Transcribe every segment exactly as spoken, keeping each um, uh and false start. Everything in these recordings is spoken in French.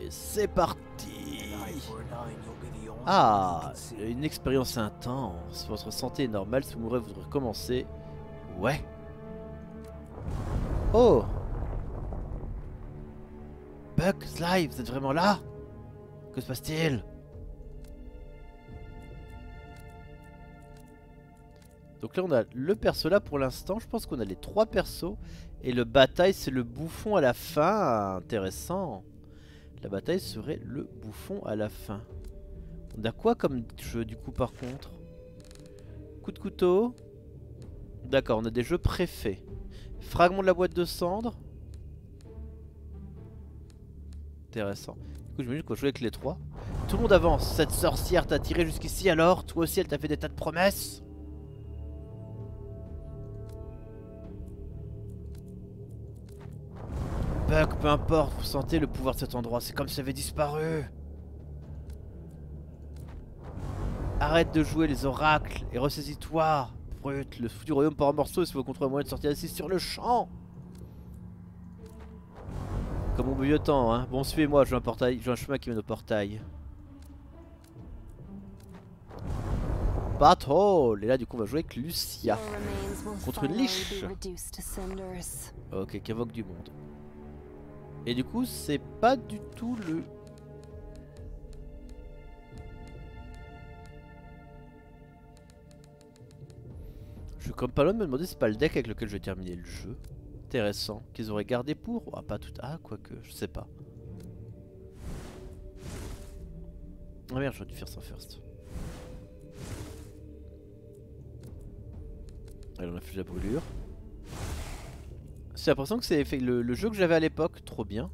c'est parti. Ah, une expérience intense. Votre santé est normale, si vous mourrez, vous devrez recommencer. Ouais. Oh. Buck, Sly, vous êtes vraiment là? Que se passe-t-il? Donc là on a le perso là pour l'instant. Je pense qu'on a les trois persos. Et le bataille c'est le bouffon à la fin. Intéressant. La bataille serait le bouffon à la fin. On a quoi comme jeu du coup par contre? Coup de couteau. D'accord, on a des jeux préfaits. Fragment de la boîte de cendres. Intéressant. Du coup j'imagine qu'on joue avec les trois. Tout le monde avance. Cette sorcière t'a tiré jusqu'ici alors? Toi aussi elle t'a fait des tas de promesses? Buck, peu importe, vous sentez le pouvoir de cet endroit, c'est comme si ça avait disparu. Arrête de jouer les oracles et ressaisis-toi. Brut, le fou du royaume part en morceaux et si vous contrôlez un moyen de sortir d'ici sur le champ. Comme au vieux temps, hein. Bon, suivez-moi, je veux un portail, je veux un chemin qui mène au portail. Battle. Et là, du coup, on va jouer avec Lucia. Contre une liche. Ok, qui invoque du monde. Et du coup, c'est pas du tout le... Je suis comme pas loin de me demander si c'est pas le deck avec lequel je vais terminer le jeu. Intéressant. Qu'ils auraient gardé pour... Ah, pas tout... Ah, quoique, je sais pas. Ah merde, j'aurais dû faire ça first. Allez, on a fait la brûlure. J'ai l'impression que c'est le, le jeu que j'avais à l'époque, trop bien.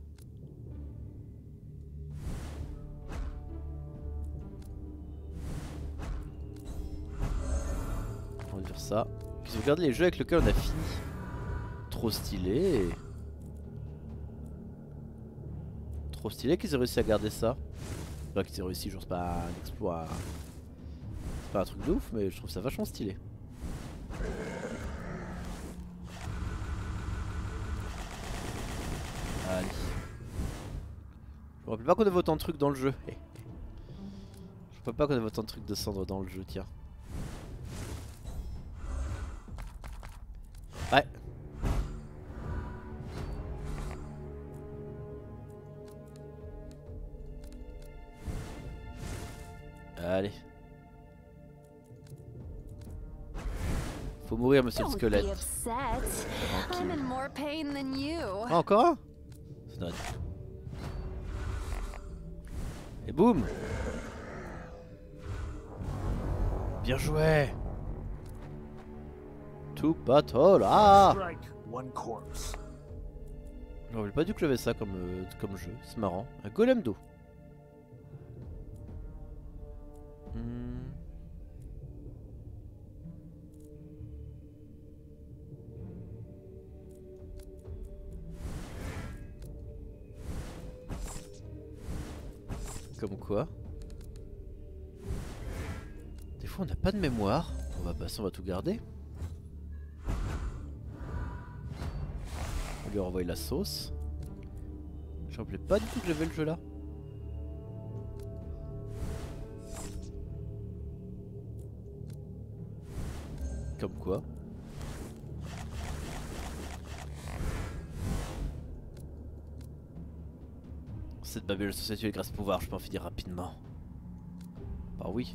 On va dire ça. Puis regardez les jeux avec lesquels on a fini. Trop stylé. Trop stylé qu'ils aient réussi à garder ça. Enfin qu'ils aient réussi, genre c'est pas un exploit. C'est pas un truc de ouf, mais je trouve ça vachement stylé. Allez. Je me rappelle pas qu'on avait autant de trucs dans le jeu. Je me rappelle pas qu'on avait autant de trucs de cendres dans le jeu, tiens. Ouais. Allez. Faut mourir, monsieur le squelette. Ah, encore un? Et boum. Bien joué. Tout battle. Ah. Je me rappelle pas du que j'avais ça comme, euh, comme jeu. C'est marrant. Un golem d'eau. Hmm. Comme quoi. Des fois on n'a pas de mémoire. On va passer, on va tout garder. On lui a envoyé la sauce. Je me rappelais pas du tout que j'avais le jeu là. Comme quoi. Cette Babylone Society est grâce au pouvoir, je peux en finir rapidement. Bah oui.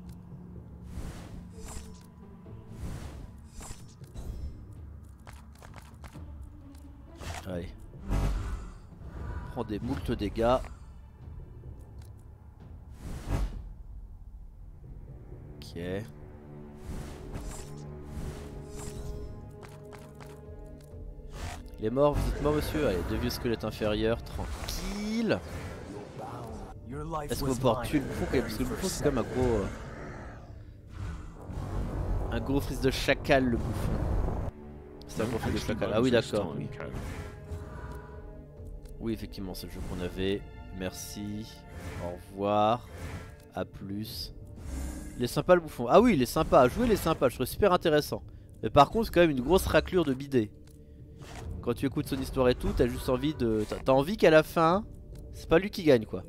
Allez. Prends des moultes dégâts. Ok. Il est mort, vous êtes mort monsieur? Allez, deux vieux squelettes inférieurs, tranquille. Est-ce qu'on va pouvoir tuer le bouffon quand même? Parce que le bouffon c'est comme un gros... Euh, un gros fils de chacal le bouffon. C'est un gros fils de chacal, ah oui d'accord. Oui. Oui effectivement c'est le jeu qu'on avait. Merci, au revoir, à plus. Il est sympa le bouffon, ah oui il est sympa, à jouer il est sympa, je trouve super intéressant. Mais par contre c'est quand même une grosse raclure de bidet. Quand tu écoutes son histoire et tout, t'as juste envie de... T'as envie qu'à la fin, C'est pas lui qui gagne quoi.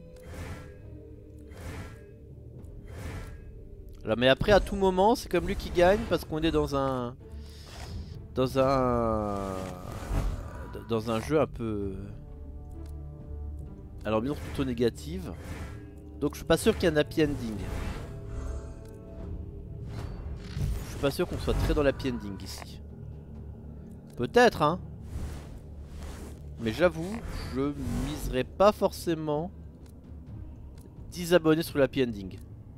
Alors mais après à tout moment c'est comme lui qui gagne parce qu'on est dans un dans un dans un jeu un peu à l'ambiance plutôt négative. Donc je suis pas sûr qu'il y ait un happy ending. Je suis pas sûr qu'on soit très dans l'happy ending ici. Peut-être hein. Mais j'avoue, je miserais pas forcément dix abonnés sur l'happy ending.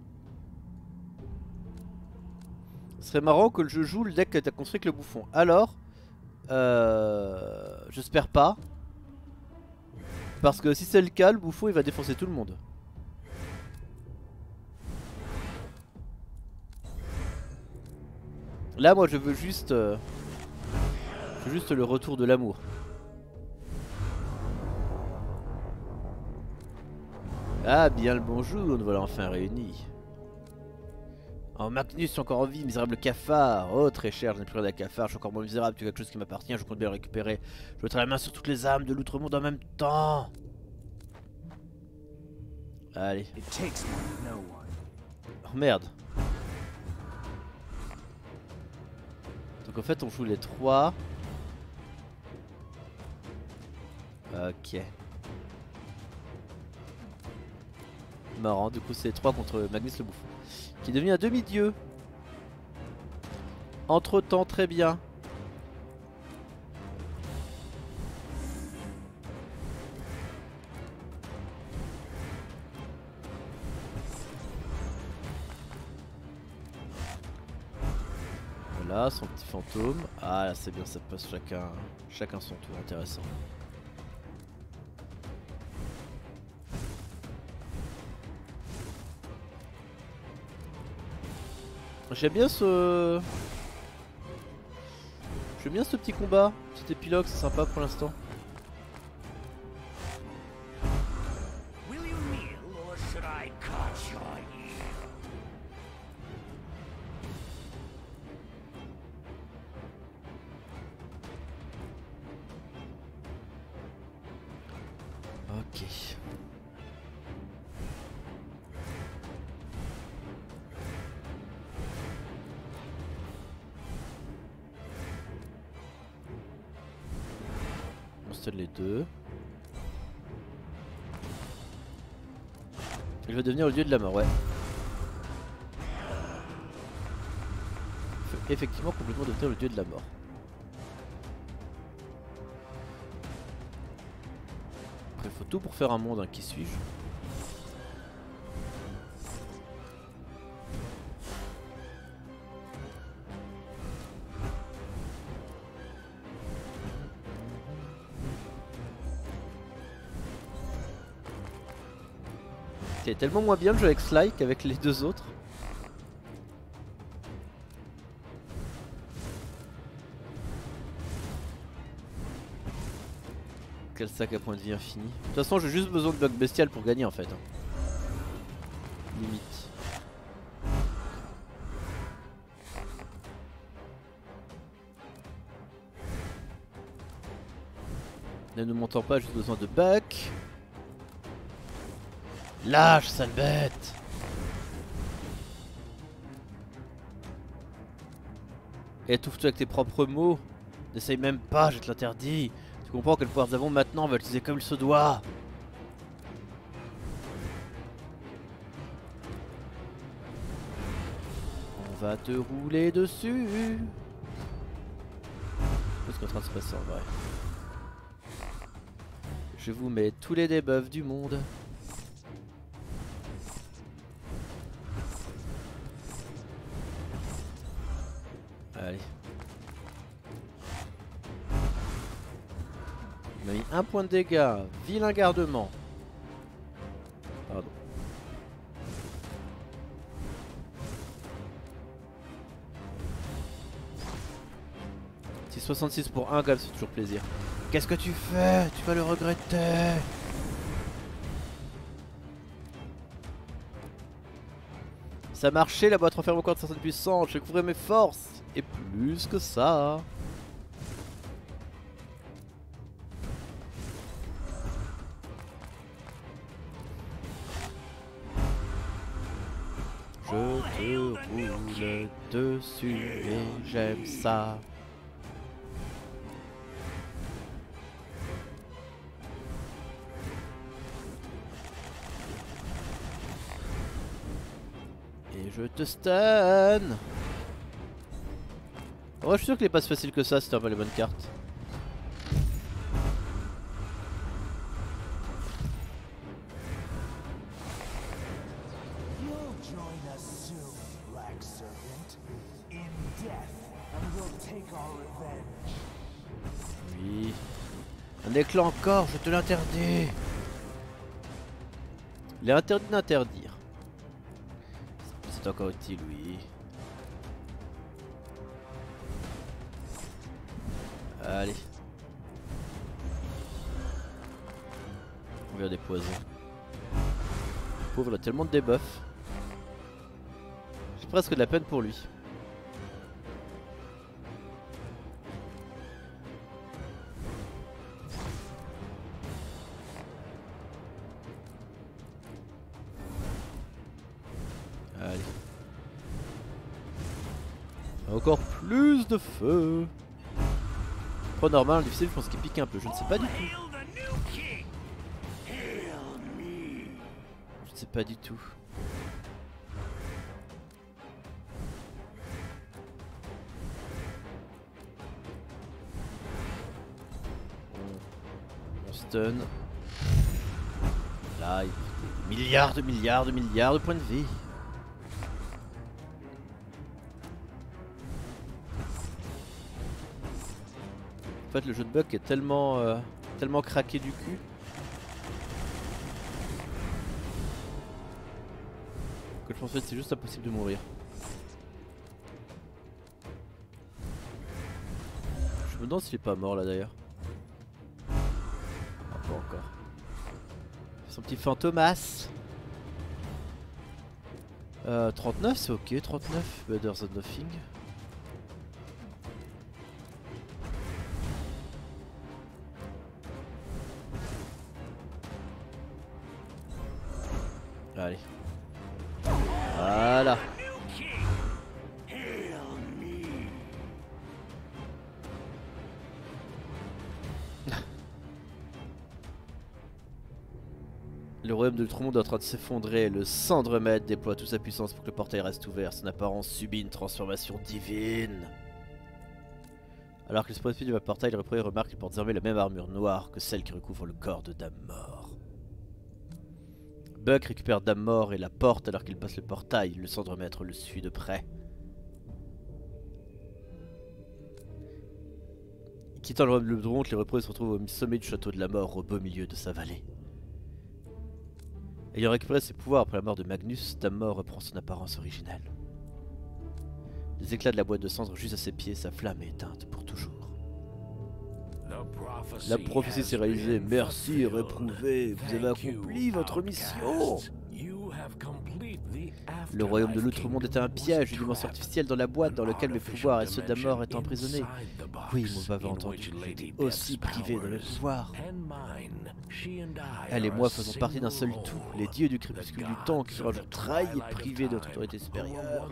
Ce serait marrant que le jeu joue le deck que tu as construit avec le bouffon. Alors, euh, j'espère pas. Parce que si c'est le cas, le bouffon il va défoncer tout le monde. Là moi je veux juste euh, je veux juste le retour de l'amour. Ah bien le bonjour, nous voilà enfin réunis. Oh Magnus, encore en vie, misérable cafard. Oh très cher, je n'ai plus rien à cafard, je suis encore moins misérable, tu as quelque chose qui m'appartient, je compte bien le récupérer. Je mettrai la main sur toutes les âmes de l'outre-monde en même temps. Allez. Oh merde. Donc en fait on joue les trois. Ok. Marrant, du coup c'est les trois contre Magnus le bouffon. Qui devient un demi-dieu. Entre temps très bien. Voilà son petit fantôme. Ah là c'est bien, ça passe chacun, chacun son tour, intéressant. J'aime bien ce... J'aime bien ce petit combat, petit épilogue, c'est sympa pour l'instant. Ok. On stun les deux. Il va devenir le dieu de la mort, ouais. Il peut effectivement complètement devenir le dieu de la mort. Après, il faut tout pour faire un monde, hein. Qui suis-je? C'est tellement moins bien le jeu avec Sly qu'avec les deux autres. Quel sac à point de vie infini. De toute façon j'ai juste besoin de bloc bestial pour gagner en fait. Limite. Ne nous montant pas, juste besoin de bac. Lâche, sale bête! Étouffe-toi avec tes propres mots. N'essaye même pas, je te l'interdis. Tu comprends que le pouvoir nous avons maintenant, on va l'utiliser comme il se doit. On va te rouler dessus. Qu'est-ce qui est en train de se passer en vrai? Je vous mets tous les debuffs du monde. Allez. On a mis un point de dégâts. Vilain gardement. Pardon. Si soixante-six pour un, quand même, c'est toujours plaisir. Qu'est-ce que tu fais? Tu vas le regretter. Ça a marché, la boîte renferme encore de certaines puissances. J'ai découvert mes forces. Et plus que ça. te roule dessus et j'aime ça. Et je te stun. Oh, je suis sûr qu'il est pas si facile que ça si t'as pas les bonnes cartes. Oui. Un éclat encore, je te l'interdis. Il est interdit d'interdire. C'est encore utile, oui. Allez. On vient des poisons. Le pauvre, il a tellement de debuffs. J'ai presque de la peine pour lui. Allez. Encore plus de feu. Pas normal, difficile, je pense qu'il pique un peu. Je ne sais pas du tout. Je ne sais pas du tout. On, on stun. Là, il y a des milliards de milliards de milliards de points de vie. En fait, le jeu de bug est tellement, euh, tellement craqué du cul que je pense que c'est juste impossible de mourir. Je me demande s'il est pas mort là d'ailleurs. Ah, pas encore. Son petit fantomas. Euh, trente-neuf, c'est ok. trente-neuf, better than nothing. Allez. Voilà. Le royaume de l'Outre-Monde est en train de s'effondrer. Le Cendremaître déploie toute sa puissance pour que le portail reste ouvert. Son apparence subit une transformation divine. Alors que le spot du portail, le repris remarque qu'il porte désormais la même armure noire que celle qui recouvre le corps de Dame Mort. Buck récupère Dame Mort et la porte alors qu'il passe le portail. Le Cendremaître le suit de près. Quittant le royaume de l'Outre-Monde, les repris se retrouvent au sommet du château de la Mort, au beau milieu de sa vallée. Ayant récupéré ses pouvoirs après la mort de Magnus, Dame Mort reprend son apparence originelle. Les éclats de la boîte de cendres juste à ses pieds, sa flamme est éteinte pour toujours. La prophétie s'est réalisée. Merci, réprouvé. Vous avez accompli votre mission. Le royaume de l'Outre-Monde est un piège, une dimension artificielle dans la boîte dans laquelle mes pouvoirs et ceux de la mort étaient emprisonnés. Oui, vous m'avez entendu. J'étais aussi privé de mes pouvoirs. Elle et moi faisons partie d'un seul tout. Les dieux du crépuscule du temps qui seront un jour trahis et privés de notre autorité supérieure.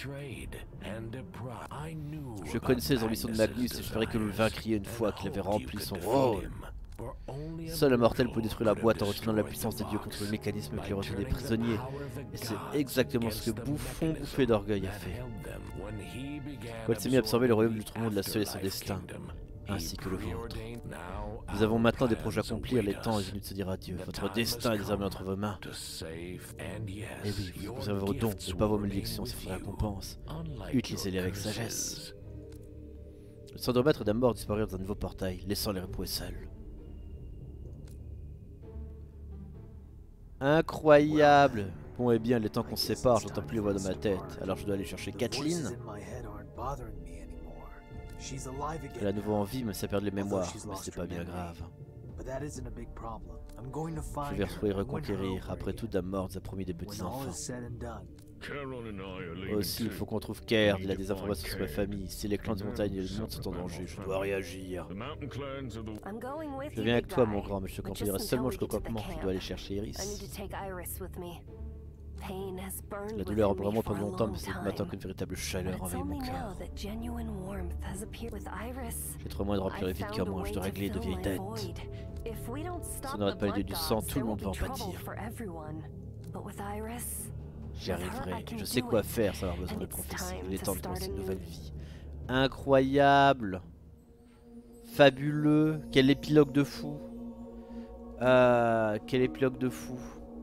Je connaissais les ambitions de Magnus et j'espérais que vous le vaincriez une fois qu'il avait rempli son rôle. Seul un mortel peut détruire la boîte en retournant la puissance des dieux contre le mécanisme qui les retient des prisonniers. Et c'est exactement ce que Bouffon bouffé d'orgueil a fait. Quand il s'est mis à absorber le royaume de l'Outre-Monde, l'a scellé son destin, ainsi que le vôtre. Nous avons maintenant des projets à accomplir, les temps est venu de se dire adieu. Votre destin est désormais entre vos mains. Et oui, vous avez vos dons, mais pas vos malédictions, c'est votre récompense. Utilisez-les avec sagesse. Le Cendremaître d'Dame Mort disparaît dans un nouveau portail, laissant les repoués seuls. Incroyable. Bon et bien, les temps qu'on se sépare, j'entends plus les voix dans ma tête. Alors je dois aller chercher Kathleen. Elle a à nouveau en vie, mais ça perd les mémoires. Mais c'est pas bien grave. Je vais retrouver et reconquérir. Après tout, Dame Mort nous a promis des petits enfants. Aussi, il faut qu'on trouve Caird. Il a des informations sur ma famille. Si les clans de montagne et le monde sont en danger, je dois réagir. Je viens avec toi, mon grand, mais je te accompagnerai seulement jusqu'au campement. Je dois aller chercher Iris. La douleur a vraiment pendant longtemps, mais c'est maintenant qu'une véritable chaleur envahit mon cœur. J'ai trop moins de remplir les vides qu'à moi, je dois régler de vieilles dettes. Si on n'arrête pas l'idée du sang, tout le monde va en pâtir. J'y arriverai, je sais quoi faire sans avoir besoin de prophétie. Il est temps de commencer une nouvelle vie. Incroyable. Fabuleux. Quel épilogue de fou. Euh, quel épilogue de fou.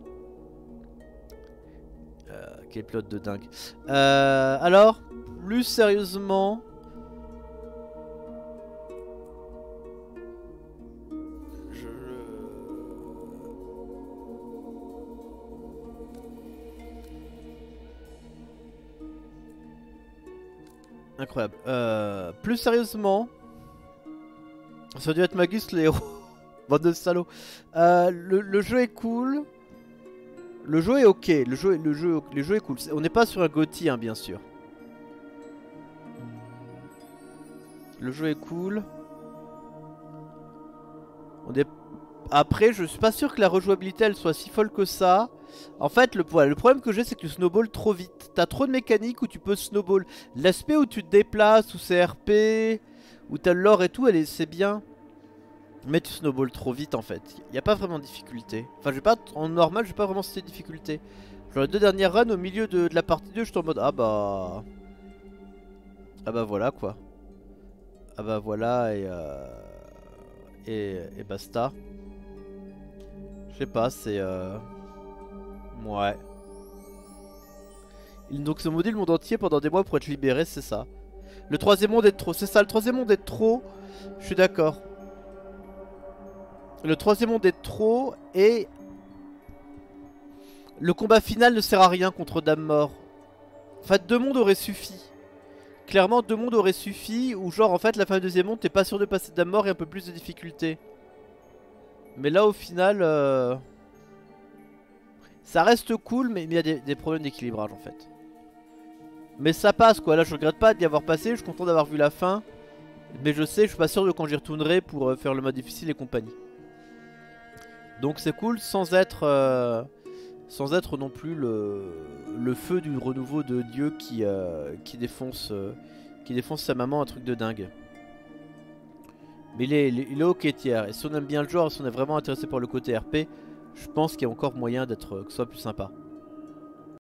Euh, quel épilogue de dingue. Euh, alors, plus sérieusement... Je... Incroyable. Euh, plus sérieusement... Ça a dû être Magus les héros. Bande de salauds. Euh, le, le jeu est cool. Le jeu est ok. Le jeu, le jeu, le jeu est cool. On n'est pas sur un GOTY, hein, bien sûr. Le jeu est cool. On est... Après, je suis pas sûr que la rejouabilité elle soit si folle que ça. En fait, le, le problème que j'ai, c'est que tu snowballs trop vite. T'as trop de mécaniques où tu peux snowball. L'aspect où tu te déplaces, où c'est R P, où t'as l'or et tout, c'est bien. Mais tu snowballs trop vite en fait. Il n'y a pas vraiment de difficulté. Enfin, je vais pas, en normal, je vais pas vraiment citer de difficulté. Genre les deux dernières runs, au milieu de, de la partie deux, je suis en mode ah bah. Ah bah voilà quoi. Ah bah voilà et. Euh... Et, et basta. Je sais pas, c'est. Euh... Ouais. Donc ce module le monde entier pendant des mois pour être libéré, c'est ça. Le troisième monde est trop, c'est ça, le troisième monde est trop. Je suis d'accord. Le troisième monde est trop et le combat final ne sert à rien contre Dame Mort. En fait, deux mondes auraient suffi. Clairement, deux mondes auraient suffi. Ou genre, en fait, la fin du deuxième monde, t'es pas sûr de passer Dame Mort et un peu plus de difficulté. Mais là, au final, euh... ça reste cool, mais il y a des, des problèmes d'équilibrage en fait. Mais ça passe quoi. Là, je regrette pas d'y avoir passé. Je suis content d'avoir vu la fin. Mais je sais, je suis pas sûr de quand j'y retournerai pour euh, faire le mode difficile et compagnie. Donc c'est cool sans être euh, sans être non plus le, le feu du renouveau de Dieu qui, euh, qui, défonce, euh, qui défonce sa maman, un truc de dingue. Mais il est, il est ok tiers. Et si on aime bien le genre, si on est vraiment intéressé par le côté R P, je pense qu'il y a encore moyen d'être que ce soit plus sympa.